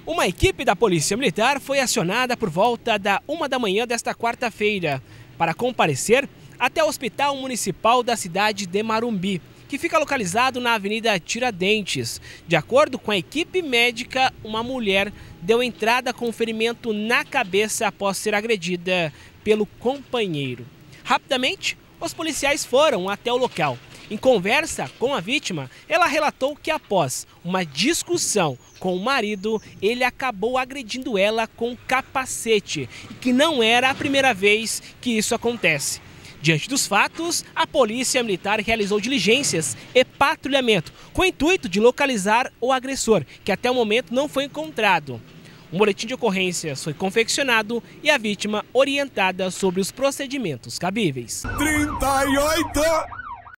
Uma equipe da Polícia Militar foi acionada por volta da 1 da manhã desta quarta-feira para comparecer até o Hospital Municipal da cidade de Marumbi, que fica localizado na Avenida Tiradentes. De acordo com a equipe médica, uma mulher deu entrada com ferimento na cabeça após ser agredida pelo companheiro. Rapidamente, os policiais foram até o local. Em conversa com a vítima, ela relatou que após uma discussão com o marido, ele acabou agredindo ela com capacete e que não era a primeira vez que isso acontece. Diante dos fatos, a Polícia Militar realizou diligências e patrulhamento com o intuito de localizar o agressor, que até o momento não foi encontrado. Um boletim de ocorrências foi confeccionado e a vítima orientada sobre os procedimentos cabíveis. 38!